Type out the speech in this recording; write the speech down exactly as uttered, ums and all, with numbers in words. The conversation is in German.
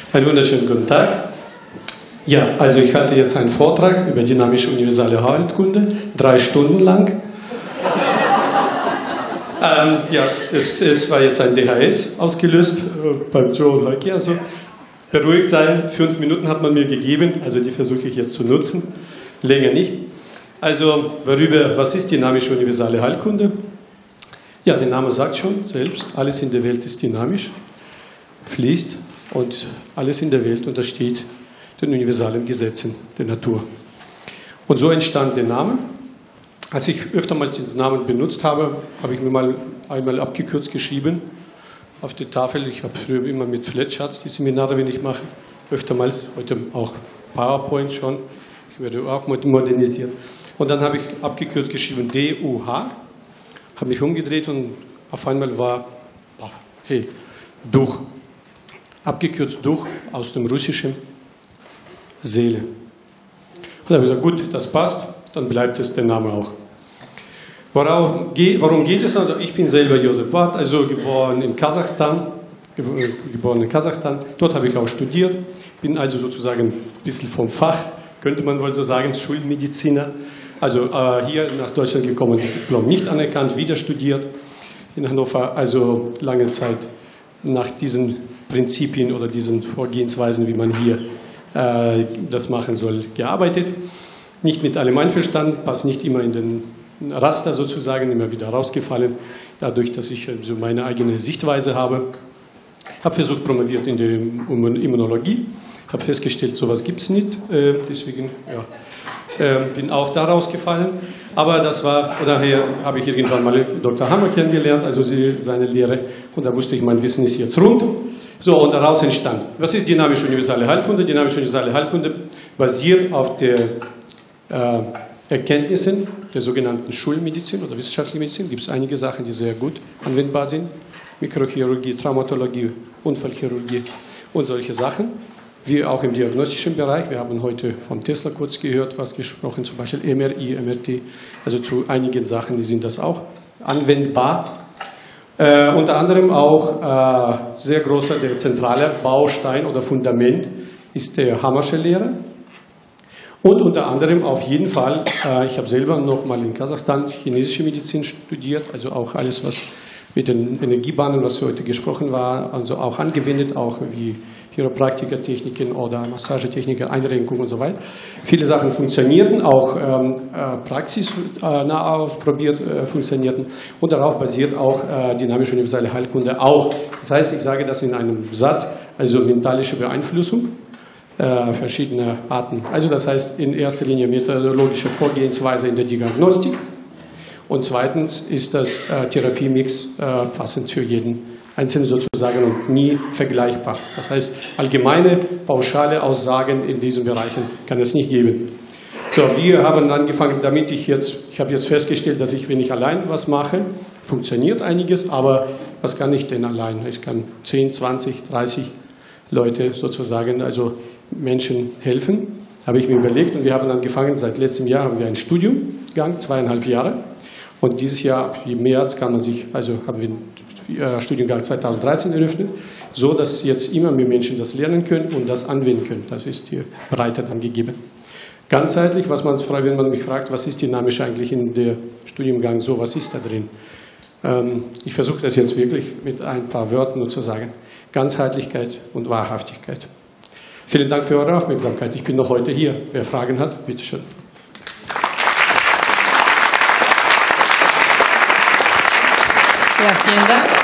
Einen wunderschönen guten Tag. Ja, also ich halte jetzt einen Vortrag über dynamische universale Heilkunde, drei Stunden lang. ähm, ja, das, das war jetzt ein D H S ausgelöst äh, beim Joel Heuke. Also beruhigt sein, fünf Minuten hat man mir gegeben, also die versuche ich jetzt zu nutzen, länger nicht. Also, worüber, was ist dynamische universale Heilkunde? Ja, der Name sagt schon selbst, alles in der Welt ist dynamisch, fließt und alles in der Welt untersteht den universalen Gesetzen der Natur. Und so entstand der Name. Als ich öftermals diesen Namen benutzt habe, habe ich mir mal einmal abgekürzt geschrieben auf die Tafel. Ich habe früher immer mit Flipcharts die Seminare, wenn ich mache, öftermals, heute auch PowerPoint schon. Ich werde auch modernisieren. Und dann habe ich abgekürzt geschrieben D U H, habe mich umgedreht und auf einmal war, hey, Duch. Abgekürzt Duch aus dem Russischen, Seele. Und da habe ich gesagt, gut, das passt, dann bleibt es der Name auch. Worauf, worum geht es? Also ich bin selber Josef Wart, also geboren in Kasachstan, geboren in Kasachstan. Dort habe ich auch studiert, bin also sozusagen ein bisschen vom Fach, könnte man wohl so sagen, Schulmediziner. Also äh, hier nach Deutschland gekommen, Diplom nicht anerkannt, wieder studiert in Hannover, also lange Zeit nach diesen Prinzipien oder diesen Vorgehensweisen, wie man hier äh, das machen soll, gearbeitet. Nicht mit allem einverstanden, passt nicht immer in den Raster sozusagen, immer wieder rausgefallen, dadurch, dass ich also meine eigene Sichtweise habe. Habe versucht, promoviert in der Immunologie, habe festgestellt, sowas gibt es nicht, äh, deswegen ja, äh, bin auch da rausgefallen. Aber das war, daher habe ich irgendwann mal Doktor Hammer kennengelernt, also sie, seine Lehre, und da wusste ich, mein Wissen ist jetzt rund. So, und daraus entstand, was ist dynamische universale Heilkunde? Dynamische universale Heilkunde basiert auf den äh, Erkenntnissen der sogenannten Schulmedizin oder wissenschaftlichen Medizin. Gibt es einige Sachen, die sehr gut anwendbar sind. Mikrochirurgie, Traumatologie, Unfallchirurgie und solche Sachen. Wie auch im diagnostischen Bereich. Wir haben heute vom Tesla kurz gehört, was gesprochen, zum Beispiel M R I, M R T. Also zu einigen Sachen, die sind das auch anwendbar. Äh, unter anderem auch äh, sehr großer, der zentrale Baustein oder Fundament ist der Hammersche Lehre. Und unter anderem auf jeden Fall, äh, ich habe selber noch mal in Kasachstan chinesische Medizin studiert, also auch alles, was mit den Energiebahnen, was heute gesprochen war, also auch angewendet, auch wie Chiropraktikertechniken oder Massagetechniken, Einrenkungen und so weiter. Viele Sachen funktionierten, auch ähm, äh, praxisnah ausprobiert äh, funktionierten und darauf basiert auch äh, dynamische universelle Heilkunde auch. Das heißt, ich sage das in einem Satz, also mentalische Beeinflussung äh, verschiedener Arten. Also das heißt in erster Linie methodologische Vorgehensweise in der Diagnostik. Und zweitens ist das äh, Therapiemix äh, passend für jeden Einzelnen sozusagen und nie vergleichbar. Das heißt, allgemeine, pauschale Aussagen in diesen Bereichen kann es nicht geben. So, wir haben angefangen damit, ich jetzt, ich habe jetzt festgestellt, dass ich, wenn ich allein was mache, funktioniert einiges, aber was kann ich denn allein? Ich kann zehn, zwanzig, dreißig Leute sozusagen, also Menschen helfen, habe ich mir überlegt und wir haben angefangen, seit letztem Jahr haben wir einen Studiumgang, zweieinhalb Jahre. Und dieses Jahr, im März, kann man sich, also haben wir den Studiengang zweitausenddreizehn eröffnet, so dass jetzt immer mehr Menschen das lernen können und das anwenden können. Das ist hier breiter dann gegeben. Ganzheitlich, was man, wenn man mich fragt, was ist dynamisch eigentlich in der Studiengang so, was ist da drin? Ähm, ich versuche das jetzt wirklich mit ein paar Wörtern nur zu sagen. Ganzheitlichkeit und Wahrhaftigkeit. Vielen Dank für eure Aufmerksamkeit. Ich bin noch heute hier. Wer Fragen hat, bitteschön. Ja, vielen Dank.